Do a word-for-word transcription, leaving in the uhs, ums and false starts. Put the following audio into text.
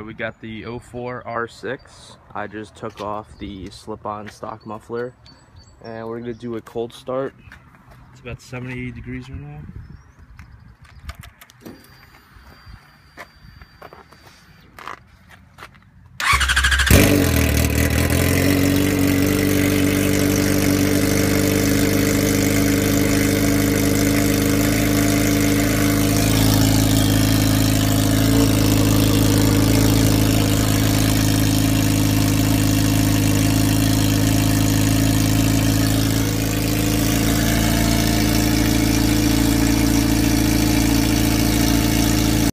Alright, we got the oh four R six. I just took off the slip-on stock muffler and we're going to do a cold start. It's about seventy degrees right now.